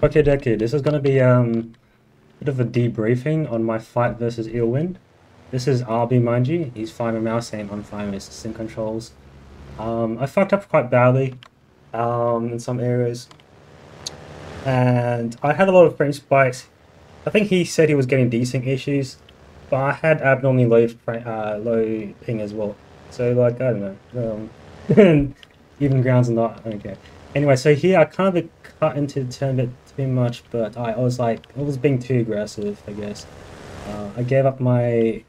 Okay, Deku, this is going to be bit of a debriefing on my fight versus Eelwind. This is RB, mind you. He's fine with mouse aim, I'm fine with sync controls. I fucked up quite badly in some areas, and I had a lot of frame spikes. I think he said he was getting desync issues, but I had abnormally low ping as well. So like, I don't know, even grounds or not, I don't care. Anyway, so here I kind of cut into the turn a bit too much, but I was being too aggressive, I guess. I gave up my...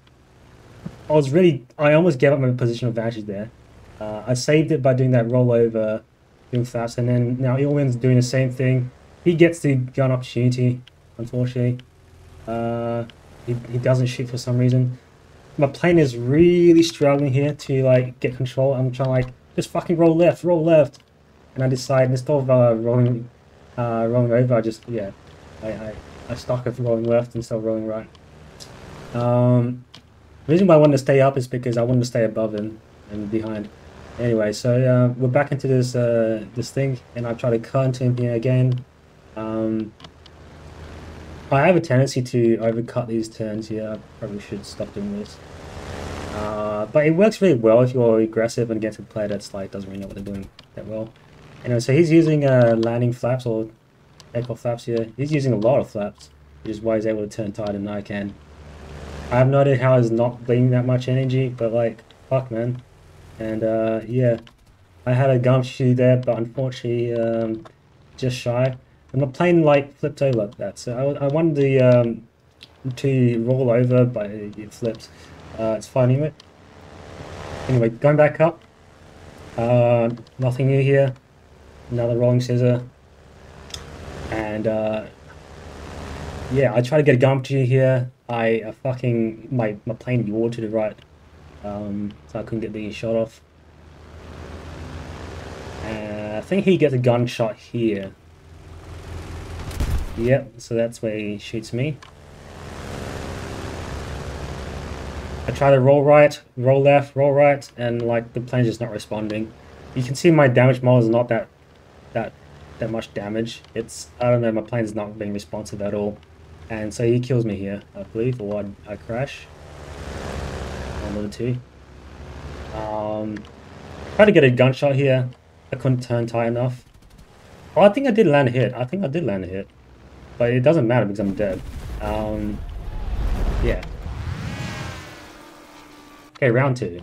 I almost gave up my positional advantage there. I saved it by doing that rollover, doing fast, and then now Eelwind's doing the same thing. He gets the gun opportunity, unfortunately. He doesn't shoot for some reason. My plane is really struggling here to like get control. I'm trying to like just fucking roll left, and I decide instead of rolling over, I just I stuck with rolling left instead of rolling right. The reason why I wanted to stay up is because I wanted to stay above him and behind. Anyway, so we're back into this this thing, and I try to cut into him here again. I have a tendency to overcut these turns here. I probably should stop doing this. But it works really well if you're aggressive and against a player that's like doesn't really know what they're doing that well. Anyway, so he's using landing flaps or echo flaps here. He's using a lot of flaps, which is why he's able to turn tighter than I can. I have no idea how he's not bleeding that much energy, but like, fuck man. And yeah, I had a gumshoe there, but unfortunately just shy. And the plane like flipped over like that, so I wanted to roll over, but it flipped. It's fine anyway. Anyway, going back up. Nothing new here. Another rolling scissor. And yeah, I try to get a gumshoe here. I fucking my plane yawed to the right, so I couldn't get the shot off. I think he gets a gunshot here. Yep, so that's where he shoots me. I try to roll right, roll left, roll right, and like the plane's just not responding. You can see my damage model is not that much damage. It's, I don't know, my plane's not being responsive at all. And so he kills me here, I believe, or I crash. One of the two. Try to get a gunshot here. I couldn't turn tight enough. Oh, I think I did land a hit. I think I did land a hit. But it doesn't matter because I'm dead. Yeah. Okay, round 2.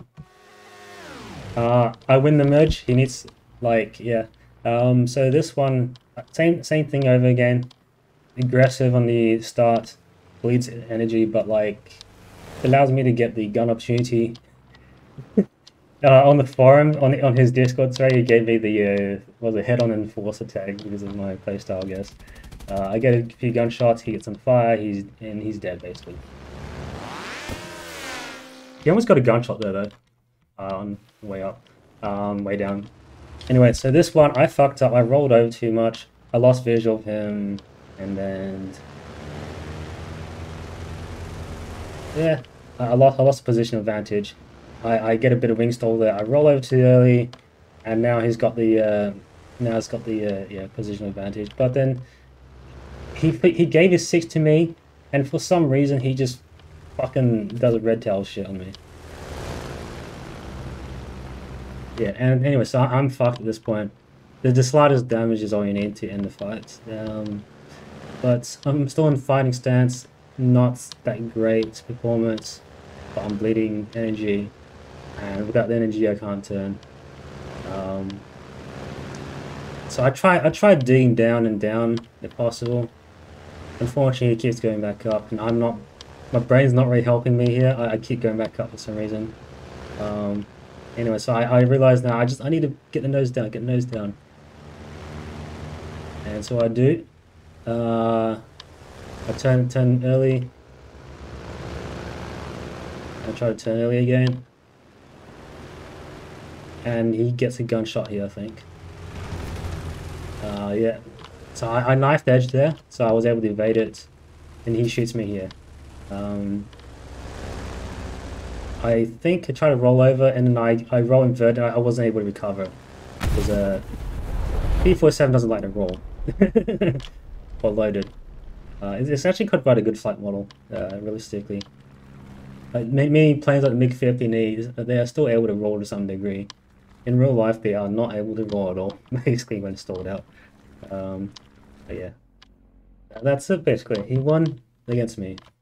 I win the merge. He needs, like, yeah. So this one, same thing over again. Aggressive on the start, bleeds energy, but like, it allows me to get the gun opportunity. On the forum, on his Discord, sorry, he gave me the head-on and force attack because of my playstyle, I guess. I get a few gunshots, he gets on fire, he's dead basically. He almost got a gunshot there though, on the way up, way down. Anyway, so this one, I fucked up, I rolled over too much, I lost visual of him, and then... yeah, I lost position advantage. I get a bit of wing stall there, I roll over too early, and now he's got the, yeah, positional advantage. But then, he gave his 6 to me, and for some reason he just fucking does a red tail shit on me. Yeah, and anyway, so I'm fucked at this point. The slightest damage is all you need to end the fight. But I'm still in fighting stance, not that great performance, but I'm bleeding energy, and without the energy I can't turn. So I tried digging down and down if possible. Unfortunately, it keeps going back up, and my brain's not really helping me here. I keep going back up for some reason. Anyway, so I realize now I need to get the nose down, and so I do. I turn early. I try to turn early again, and he gets a gunshot here, I think. Yeah. So I knifed edge there, so I was able to evade it, and he shoots me here. I think I tried to roll over, and then I roll inverted. I wasn't able to recover because P47 doesn't like to roll. or loaded. It's actually quite a good flight model, realistically. Many planes like the MiG-15E, they are still able to roll to some degree. In real life, they are not able to roll at all, basically, when stalled out. But yeah. That's it, basically. He won against me.